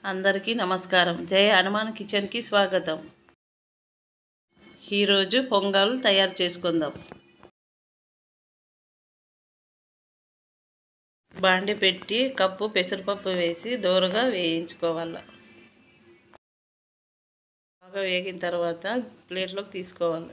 అందరికీ నమస్కారం. జై హనుమాన్ కిచెన్కి స్వాగతం. ఈరోజు పొంగల్ తయారు చేసుకుందాం. బాండి పెట్టి కప్పు పెసరపప్పు వేసి దోరగా వేయించుకోవాలి. బాగా వేగిన తర్వాత ప్లేట్లోకి తీసుకోవాలి.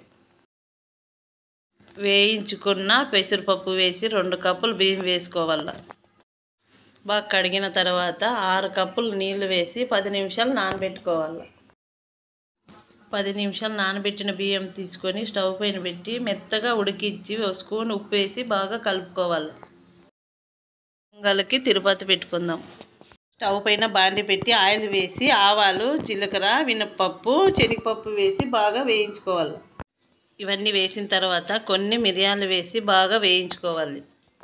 వేయించుకున్న పెసరపప్పు వేసి 2 కప్పులు బియ్యం వేసుకోవాలి. బాగా కడిగిన తర్వాత 6 కప్పులు నీళ్లు వేసి 10 నిమిషాలు నానబెట్టుకోవాలి. 10 నిమిషాలు నానబెట్టిన బియ్యం తీసుకొని స్టవ్ పైన పెట్టి మెత్తగా ఉడికించి 1 స్పూన్ ఉప్పు వేసి బాగా కలుపుకోవాలి. పొంగల్కి తిరుపతి పెట్టుకుందాం. స్టవ్ పైన బాండి పెట్టి ఆయిల్ వేసి ఆవాలు, జీలకర్ర, మినపప్పు, శనగపప్పు వేసి బాగా వేయించుకోవాలి. ఇవన్నీ వేసిన తర్వాత కొన్ని మిరియాలు వేసి బాగా వేయించుకోవాలి.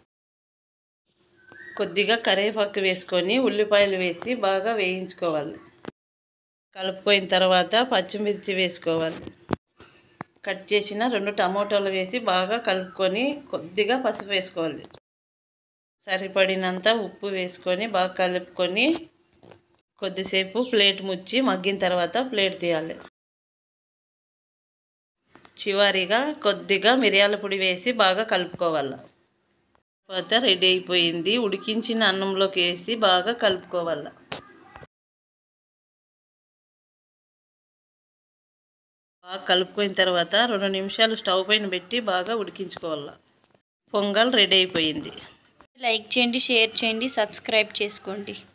కొద్దిగా కరివేపాకు వేసుకొని ఉల్లిపాయలు వేసి బాగా వేయించుకోవాలి. కలుపుకోయిన తర్వాత పచ్చిమిర్చి వేసుకోవాలి. కట్ చేసిన 2 టమోటాలు వేసి బాగా కలుపుకొని కొద్దిగా పసుపు వేసుకోవాలి. సరిపడినంత ఉప్పు వేసుకొని బాగా కలుపుకొని కొద్దిసేపు ప్లేట్ ముచ్చి మగ్గిన తర్వాత ప్లేట్ తీయాలి. చివరిగా కొద్దిగా మిరియాల పొడి వేసి బాగా కలుపుకోవాలి. తర్వాత రెడీ అయిపోయింది. ఉడికించిన అన్నంలోకి వేసి బాగా కలుపుకోవాలి. బాగా కలుపుకున్న తర్వాత 2 నిమిషాలు స్టవ్ పైన పెట్టి బాగా ఉడికించుకోవాలి. పొంగల్ రెడీ అయిపోయింది. లైక్ చేయండి, షేర్ చేయండి, సబ్స్క్రైబ్ చేసుకోండి.